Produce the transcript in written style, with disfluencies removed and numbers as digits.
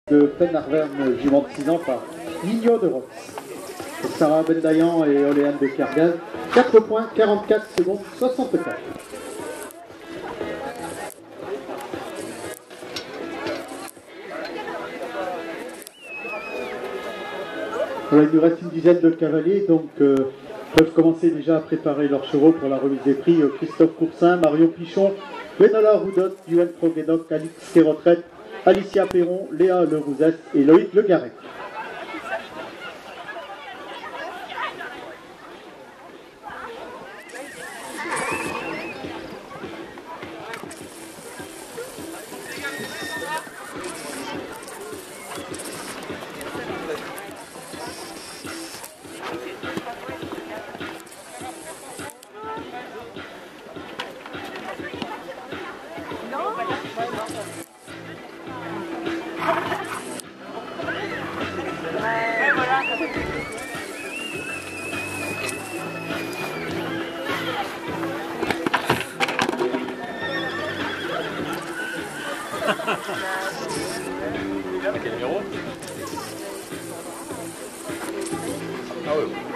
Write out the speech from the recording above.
de Penarverne, jument de 6 ans par Nino de Rox. Sarah Bendayan et Oléane de Kergaz, 4 points, 44 secondes, 64. Voilà, il nous reste une dizaine de cavaliers, donc peuvent commencer déjà à préparer leurs chevaux pour la remise des prix. Christophe Coursin, Marion Pichon, Benola Roudot, Yuel Troguenoc, Alix Retraite, Alicia Perron, Léa Le Rouzès et Loïc Le Garec. Quel numéro? Ah ouais.